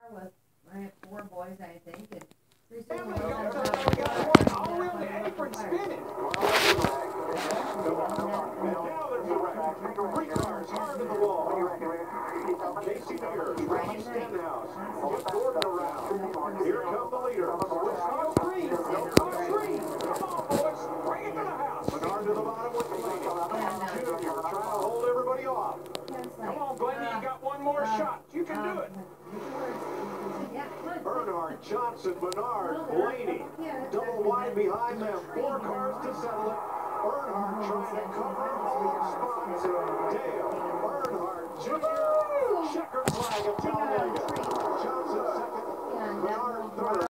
with, I have 4 boys, I think, and 3 sisters. We got all the way on the apron spinning. Now there's a wreck. 3 cars hard to the wall. Casey Mears, Ronnie Stenhouse, just Gordon around. Here come the leader. Switch car 3. No car 3. Come on, boys. Bring it to the house. Menard to the bottom with the lady. Junior trying to hold everybody off. Come on, Glenn, you got one more shot. You can do it. Bernard, Johnson, Menard, Blaney. Double wide behind them. 4 cars to settle it. Earnhardt trying to cover all spots. Dale, Earnhardt, Jr. Checkered flag at Talladega. Johnson second. Menard third.